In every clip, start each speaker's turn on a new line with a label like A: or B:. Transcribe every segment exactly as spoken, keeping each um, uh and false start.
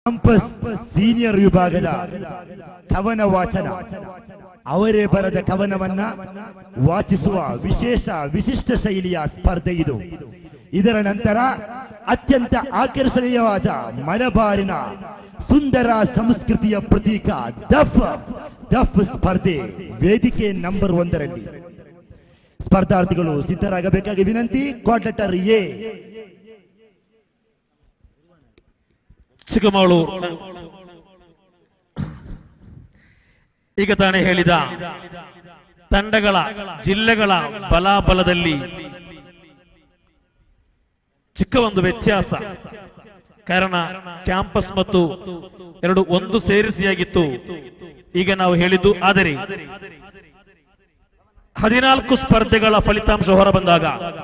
A: Campus senior ವಿಭಾಗದ ಕವನ ವಾಚನ ಅವರೇ ಬರೆದ ಕವನವನ್ನ ವಾಚಿಸುವ ವಿಶೇಷ ವಿಶಿಷ್ಟ ಶೈಲಿಯ ಸ್ಪರ್ಧೆ ಇದು. ಇದರ ನಂತರ ಅತ್ಯಂತ ಆಕರ್ಷಣೀಯವಾದ ಮಲಬಾರಿನ ಸುಂದರ ಸಂಸ್ಕೃತಿಯ ಪ್ರತೀಕ ದಫ್ ದಫ್ ಸ್ಪರ್ಧೆ ವೇದಿಕೆ ನಂಬರ್ ಒಂದರಲ್ಲಿ. ಸ್ಪರ್ಧಾರ್ಥಿಗಳು ಸಿದ್ಧರಾಗಬೇಕಾಗಿ ವಿನಂತಿ. Quad letter A.
B: ಚಿಕ್ಕಮಗಳೂರು ಈಗ ತಾನೇ ಹೇಳಿದ ತಂಡಗಳ ಜಿಲ್ಲೆಗಳ ಬಲಾಬಲದಲ್ಲಿ ಚಿಕ್ಕ ಒಂದು ವ್ಯತ್ಯಾಸ. ಕಾರಣ ಕ್ಯಾಂಪಸ್ ಮತ್ತು ಎರಡು ಒಂದು ಸೇರಿಸಿಯಾಗಿತ್ತು ಈಗ ನಾವು ಹೇಳಿದ್ದು. ಆದರೆ ಹದಿನಾಲ್ಕು ಸ್ಪರ್ಧೆಗಳ ಫಲಿತಾಂಶ ಹೊರಬಂದಾಗ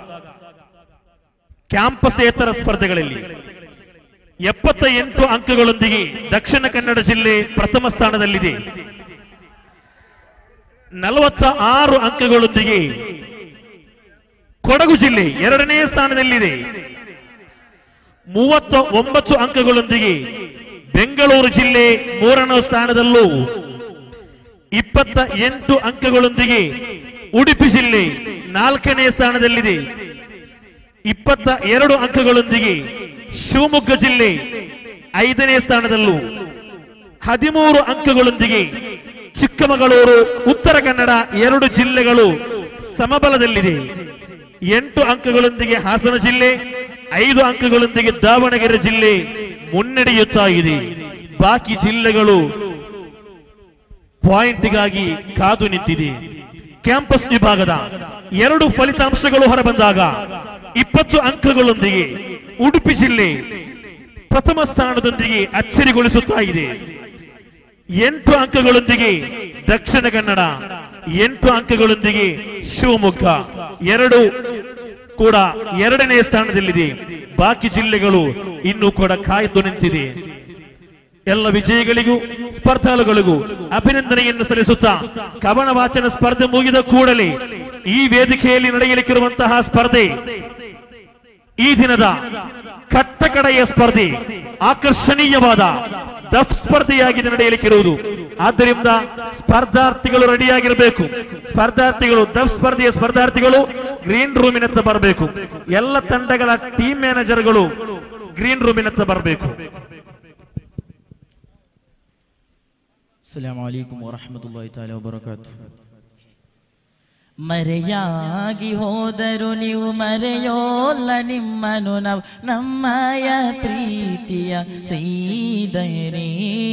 B: ಕ್ಯಾಂಪಸ್ಸೇತರ ಸ್ಪರ್ಧೆಗಳಲ್ಲಿ ಎಪ್ಪತ್ತ ಎಂಟು ಅಂಕಗಳೊಂದಿಗೆ ದಕ್ಷಿಣ ಕನ್ನಡ ಜಿಲ್ಲೆ ಪ್ರಥಮ ಸ್ಥಾನದಲ್ಲಿದೆ. ನಲವತ್ತ ಆರು ಅಂಕಗಳೊಂದಿಗೆ ಕೊಡಗು ಜಿಲ್ಲೆ ಎರಡನೇ ಸ್ಥಾನದಲ್ಲಿದೆ. ಮೂವತ್ತ ಒಂಬತ್ತು ಅಂಕಗಳೊಂದಿಗೆ ಬೆಂಗಳೂರು ಜಿಲ್ಲೆ ಮೂರನೇ ಸ್ಥಾನದಲ್ಲೂ, ಇಪ್ಪತ್ತ ಎಂಟು ಅಂಕಗಳೊಂದಿಗೆ ಉಡುಪಿ ಜಿಲ್ಲೆ ನಾಲ್ಕನೇ ಸ್ಥಾನದಲ್ಲಿದೆ. ಇಪ್ಪತ್ತ ಎರಡು ಅಂಕಗಳೊಂದಿಗೆ ಶಿವಮೊಗ್ಗ ಜಿಲ್ಲೆ ಐದನೇ ಸ್ಥಾನದಲ್ಲೂ, ಹದಿಮೂರು ಅಂಕಗಳೊಂದಿಗೆ ಚಿಕ್ಕಮಗಳೂರು ಉತ್ತರ ಕನ್ನಡ ಎರಡು ಜಿಲ್ಲೆಗಳು ಸಮಬಲದಲ್ಲಿದೆ. ಎಂಟು ಅಂಕಗಳೊಂದಿಗೆ ಹಾಸನ ಜಿಲ್ಲೆ, ಐದು ಅಂಕಗಳೊಂದಿಗೆ ದಾವಣಗೆರೆ ಜಿಲ್ಲೆ ಮುನ್ನಡೆಯುತ್ತಾ ಇದೆ. ಬಾಕಿ ಜಿಲ್ಲೆಗಳು ಪಾಯಿಂಟ್ಗಾಗಿ ಕಾದು ನಿಂತಿದೆ. ಕ್ಯಾಂಪಸ್ ವಿಭಾಗದ ಎರಡು ಫಲಿತಾಂಶಗಳು ಹೊರಬಂದಾಗ ಇಪ್ಪತ್ತು ಅಂಕಗಳೊಂದಿಗೆ ಉಡುಪಿ ಜಿಲ್ಲೆ ಪ್ರಥಮ ಸ್ಥಾನದೊಂದಿಗೆ ಅಚ್ಚರಿಗೊಳಿಸುತ್ತಾ ಇದೆ. ಎಂಟು ಅಂಕಗಳೊಂದಿಗೆ ದಕ್ಷಿಣ ಕನ್ನಡ, ಎಂಟು ಅಂಕಗಳೊಂದಿಗೆ ಶಿವಮೊಗ್ಗ ಎರಡು ಕೂಡ ಎರಡನೇ ಸ್ಥಾನದಲ್ಲಿದೆ. ಬಾಕಿ ಜಿಲ್ಲೆಗಳು ಇನ್ನೂ ಕೂಡ ಕಾಯ್ದು ನಿಂತಿದೆ. ಎಲ್ಲ ವಿಜಯಿಗಳಿಗೂ ಸ್ಪರ್ಧಾಳುಗಳಿಗೂ ಅಭಿನಂದನೆಯನ್ನು ಸಲ್ಲಿಸುತ್ತಾ ಕವನ ವಾಚನ ಸ್ಪರ್ಧೆ ಮುಗಿದ ಕೂಡಲೇ ಈ ವೇದಿಕೆಯಲ್ಲಿ ನಡೆಯಲಿಕ್ಕಿರುವಂತಹ ಸ್ಪರ್ಧೆ ಈ ದಿನದ ಕಟ್ಟಕಡೆಯ ಸ್ಪರ್ಧೆ ಆಕರ್ಷಣೀಯವಾದ ದಫ್ ಸ್ಪರ್ಧೆಯಾಗಿ ನಡೆಯಲಿಕ್ಕಿರುವುದು. ಆದ್ದರಿಂದ ಸ್ಪರ್ಧಾರ್ಥಿಗಳು ರೆಡಿಯಾಗಿರಬೇಕು. ಸ್ಪರ್ಧಾರ್ಥಿಗಳು ದಫ್ ಸ್ಪರ್ಧೆಯ ಸ್ಪರ್ಧಾರ್ಥಿಗಳು ಗ್ರೀನ್ ರೂಮಿನತ್ತ ಬರಬೇಕು. ಎಲ್ಲ ತಂಡಗಳ ಟೀಮ್ ಮ್ಯಾನೇಜರ್ಗಳು ಗ್ರೀನ್ ರೂಮಿನತ್ತ ಬರಬೇಕು.
C: ಅಸ್ಸಲಾಮು ಅಲೈಕುಂ ವರಹಮತುಲ್ಲಾಹಿ ತಆಲಾ ವಬರಕಾತುಹು. ಮರೆಯಾಗಿ ಹೋದರು ನೀವು ಮರೆಯೋಲ್ಲ ನಿಮ್ಮನು ನಾವು ನಮ್ಮಯ ಪ್ರೀತಿಯ ಸೀದರೇ.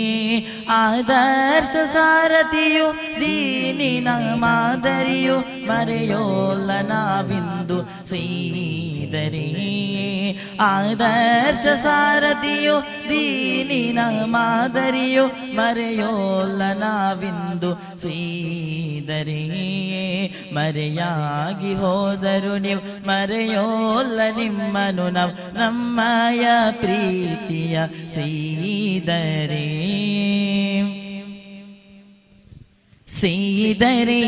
C: ಆದರ್ಶ ಸಾರಥಿಯು ದೀನಿನ ಮಾದರಿಯು ಮರೆಯೋಲ್ಲ ನಾವಿಂದು ಸೀದರೇ. ಆದರ್ಶ ಸಾರಥಿಯು ದೀನಿನ ಮಾದರಿಯು ಮರೆಯೋಲ್ಲ ನಾವಿಂದು ಸೀದರೇ. ಮರೆಯಾಗಿ ಹೋದರು ನೀವು ಮರೆಯೋಲ್ಲ ನಿಮ್ಮನು ನಾವು ನಮ್ಮಯ ಪ್ರೀತಿಯ ಸೀದರೇ. ಸೀದರೇ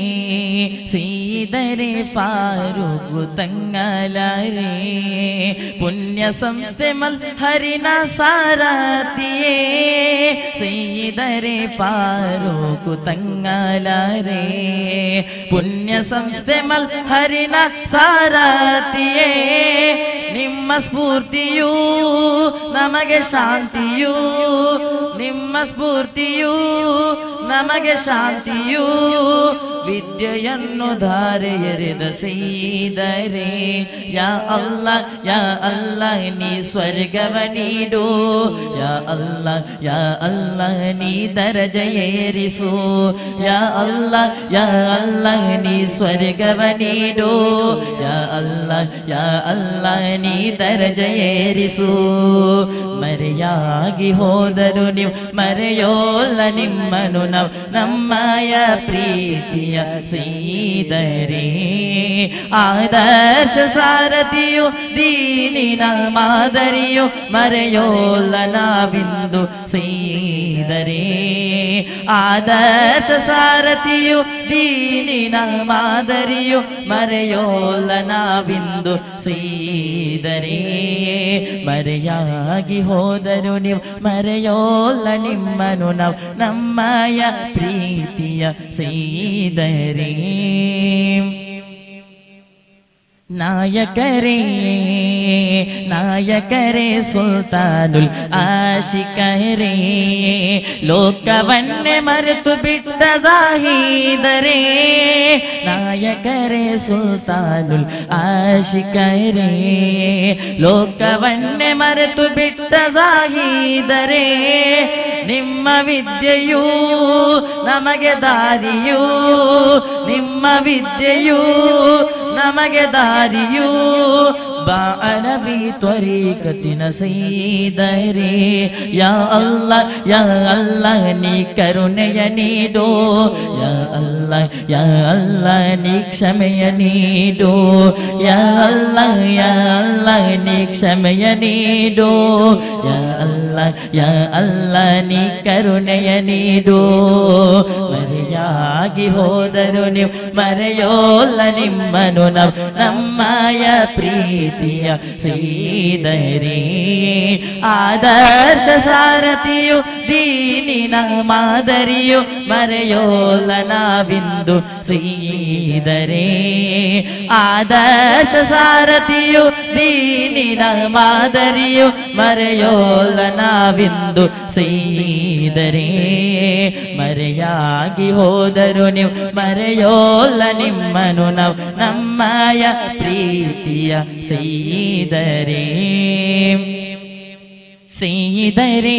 C: ಸೀದರೇ ಫಾರೂಕು ತಂಗಲರೇ ಪುಣ್ಯ ಸಂಸ್ಥೆ ಮಲ್ ಹರಿನ ಸಾರಥಿಯೇ. ಸೀದರೇ ಫಾರೂಕು ತಂಗಲರೇ ಪುಣ್ಯ ಸಂಸ್ಥೆ ಮಲ್ ಹರಿನ ಸಾರಥಿಯೇ. ನಿಮ್ಮ ಸ್ಫೂರ್ತಿಯೂ ನಮಗೆ ಶಾಂತಿಯೂ, ನಿಮ್ಮ ಸ್ಫೂರ್ತಿಯೂ ನಮಗೆ ಶಾಂತಿಯೂ. ವಿದ್ಯೆಯನ್ನು ಧಾರೆ ಎರೆದ ಸೀದರೇ. ಯಾ ಅಲ್ಲಾ ಯಾ ಅಲ್ಲಾ ನೀ ಸ್ವರ್ಗವ ನೀಡು. ಯಾ ಅಲ್ಲಾ ಯಾ ಅಲ್ಲಾ ನೀ ದರಜೆ ಏರಿಸು. ಯಾ ಅಲ್ಲಾ ಯಾ ಅಲ್ಲಾ ನೀ ಸ್ವರ್ಗವ ನೀಡು. ಯಾ ಅಲ್ಲಾ ಯಾ ಅಲ್ಲಾ ನೀ ದರಜೆ ಏರಿಸು. ಮರೆಯಾಗಿ ಹೋದರು ನೀವು ಮರೆಯೋಲ್ಲ ನಿಮ್ಮನು ನಾವು ನಮ್ಮಯ ಪ್ರೀತಿಯ ಸೀದರೇ. ಆದರ್ಶ ಸಾರಥಿಯು ದೀನಿನ ಮಾದರಿಯು ಮರೆಯೋಲ್ಲ ನಾವಿಂದು ಸೀದರೇ. ಆದರ್ಶ ಸಾರಥಿಯು ದೀನಿನ ಮಾದರಿಯು ಮರೆಯೋಲ್ಲ ನಾವಿಂದು ಸೀದರೇ. ಸೈದರೆ ಮರೆಯಾಗಿ ಹೋದರು ನೀವು ಮರೆಯೋಲ್ಲ ನಿಮ್ಮನು ನಾವು ನಮ್ಮಯ ಪ್ರೀತಿಯ ಸೈದರೆ ನಾಯಕರೇ ನಾಯಕರೇ ಸುಲ್ತಾನುಲ್ ಆಶಿಕರೇ ಲೋಕವನ್ನೇ ಮರೆತು ಬಿಟ್ಟ ಜಾಹೀದರೆ ನಾಯಕರೇ ಸುಲ್ತಾನುಲ್ ಆಶಿಕರೇ ಲೋಕವನ್ನೇ ಮರೆತು ಬಿಟ್ಟ ಜಾಹೀದರೆ ನಿಮ್ಮ ವಿದ್ಯೆಯೂ ನಮಗೆ ದಾರಿಯೂ ನಿಮ್ಮ ವಿದ್ಯೆಯೂ ನಮಗೆ ದಾರಿಯೂ ಬಾಳವಿ ತ್ವರಿಕತಿನ ಸೈದರೆ ಯಾ ಅಲ್ಲ ಯಾ ಅಲ್ಲ ನೀ ಕರುಣೆಯ ನೀಡೋ ಯಾ ಅಲ್ಲ ಯಾ ಅಲ್ಲ ನೀ ಕ್ಷಮೆಯ ನೀಡೋ ಯಾ ಅಲ್ಲ ಯಾ ಅಲ್ಲ ನೀ ಕ್ಷಮೆಯ ನೀಡೋ ಯಾ ಅಲ್ಲ ಯಾ ಅಲ್ಲ ನೀ ಕರುಣೆಯ ನೀಡೋ ಮರೆಯಾಗಿ ಹೋದರು ನೀವು ಮರೆಯೋಲ್ಲ ನಿಮ್ಮನು ನಾವು ನಮ್ಮಯ ಪ್ರೀತಿಯ ಸೈದರೆ ಆದರ್ಶ ಸಾರಥಿಯು ದೀನಿನ ಮಾದರಿಯು ಮರೆಯೋಲ್ಲ ನಾವಿಂದು ಸೈದರೆ ಆದರ್ಶ ಸಾರಥಿಯು ದೀನಿನ ಮಾದರಿಯು ಮರೆಯೋಲ್ಲ ನಾವಿಂದು ಸೈದರೆ ಮರೆಯಾಗಿ ಹೋದರು ನೀವು ಮರೆಯೋಲ್ಲ ನಿಮ್ಮನು ನಾವು ನಮ್ಮಯ ಪ್ರೀತಿಯ ಸೈದರೆ ಸೈದರೆ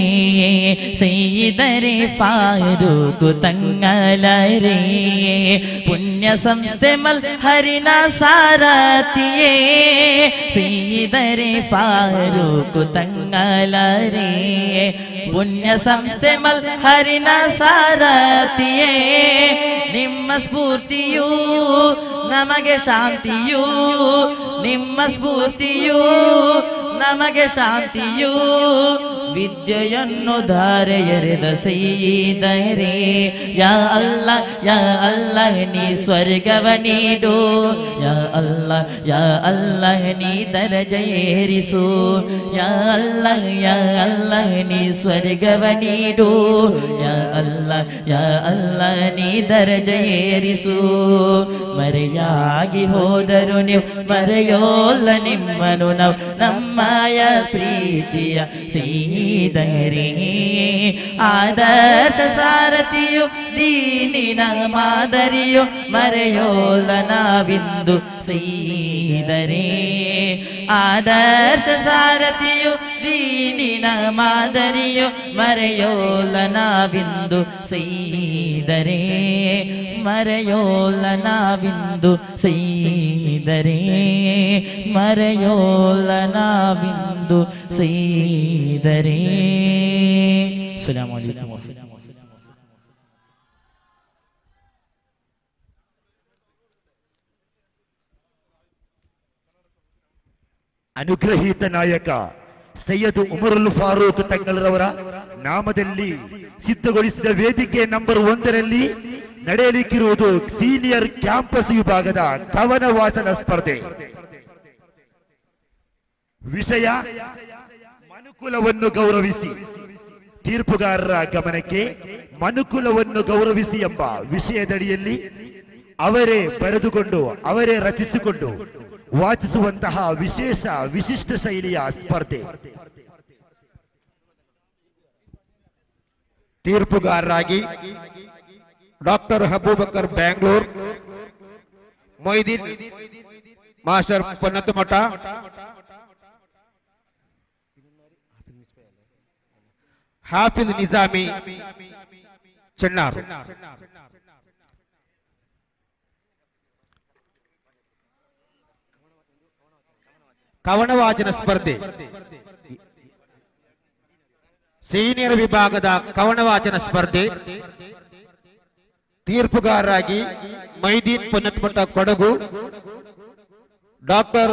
C: ಸೈದರೆ ಫಾರೂಕು ತಂಗಳರೇ ಪುಣ್ಯ ಸಂಸ್ಥೆ ಮಲ್ ಹರಿನ ಸಾರಥಿಯೇ ಸೈದರೆ ಫಾರೂಕು ತಂಗಳರೇ ಪುಣ್ಯ ಸಂಸ್ಥೆ ಮಲ್ ಹರಿನ ಸಾರಥಿಯೇ ನಿಮ್ಮ ಸ್ಫೂರ್ತಿಯೂ ನಮಗೆ ಶಾಂತಿಯೂ ನಿಮ್ಮ ಸ್ಫೂರ್ತಿಯೂ ನಮಗೆ ಶಾಂತಿಯೂ ವಿದ್ಯೆಯನ್ನು ಧಾರೆ ಎರೆದ ಸೈದರೆ ಯಾ ಅಲ್ಲ ಯಾ ಅಲ್ಲ ನೀ ಸ್ವರ್ಗವ ನೀಡು ಯಾ ಅಲ್ಲ ಯಾ ಅಲ್ಲ ನೀ ದರಜ ಏರಿಸು ಯಾ ಅಲ್ಲ ಯಾ ಅಲ್ಲ ನೀ ಸ್ವರ್ಗವ ನೀಡು ಯಾ ಅಲ್ಲ ಯಾ ಅಲ್ಲ ನೀ ದರಜ ಏರಿಸು ಮರೆಯಾಗಿ ಹೋದರು ನೀವು ಮರೆಯೋಲ್ಲ ನಿಮ್ಮನು ನಾವು ನಮ್ಮಯ ಪ್ರೀತಿಯ ಸೈದರೆ ಆದರ್ಶ ಸಾರಥಿಯು ದೀನಿನ ಮಾದರಿಯು ಮರೆಯೋಲ್ಲ ನಾವಿಂದು ಸೈದರೆ ಆದರ್ಶ ಸಾರಥಿಯು ದೀನಿನ ಮಾದರಿಯು ಮರೆಯೋಲ್ಲ ನಾವಿಂದು ಸೈದರೆ ಮರೆಯೋಲ್ಲ ನಾವಿಂದು ಸೈದರೆ ಮರೆಯೋಲ್ಲ ನಾವಿಂದು ಸೈದರೆ ಅಸ್ಸಲಾಮು ಅಲೈಕುಂ.
A: ಅನುಗ್ರಹೀತ ನಾಯಕ ಸೈಯದ್ ಉಮರುಲ್ ಫಾರೂಕ್ ತಂಗಳರವರ ನಾಮದಲ್ಲಿ ಸಿದ್ಧಗೊಳಿಸಿದ ವೇದಿಕೆ ನಂಬರ್ ಒಂದರಲ್ಲಿ ನಡೆಯಲಿಕ್ಕಿರುವುದು ಸೀನಿಯರ್ ಕ್ಯಾಂಪಸ್ ವಿಭಾಗದ ಕವನ ವಾಚನ ಸ್ಪರ್ಧೆ. ವಿಷಯ ಮನುಕುಲವನ್ನು ಗೌರವಿಸಿ. ತೀರ್ಪುಗಾರರ ಗಮನಕ್ಕೆ ಮನುಕುಲವನ್ನು ಗೌರವಿಸಿ ಎಂಬ ವಿಷಯದಡಿಯಲ್ಲಿ ಅವರೇ ಬರೆದುಕೊಂಡು ಅವರೇ ರಚಿಸಿಕೊಂಡು ವಾಚಿಸುವಂತಹ ವಿಶೇಷ ವಿಶಿಷ್ಟ ಶೈಲಿಯ ಸ್ಪರ್ಧೆ.
D: ತೀರ್ಪುಗಾರರಾಗಿ ಡಾಕ್ಟರ್ ಅಬೂಬಕರ್ ಬ್ಯಾಂಗ್ಳೂರ್, ಮೊಯ್ದೀನ್ ಮಾಸ್ಟರ್ ಪನ್ನತ್ತಮಠ, ಹಾಫಿಜ್ ನಿಜಾಮಿ ಚೆನ್ನಾರ್. ಕವನವಾಚನ ಸ್ಪರ್ಧೆ. ಸೀನಿಯರ್ ವಿಭಾಗದ ಕವನವಾಚನ ಸ್ಪರ್ಧೆ. ತೀರ್ಪುಗಾರರಾಗಿ Moideen Pannathmath Kodagu, doctor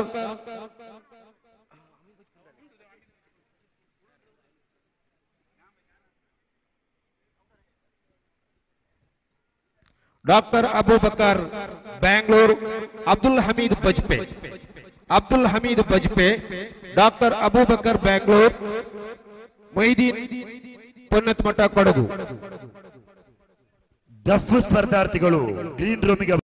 D: doctor Abubakar Bangalore, Abdul Hameed Bajpe. Abdul Hameed Bajpe, doctor Abubakar Bangalore, Moideen Ponnathmath Kodagu.
A: ದಫ್ ಸ್ಪರ್ಧಾರ್ಥಿಗಳು ಗ್ರೀನ್ ರೂಮಿಗೆ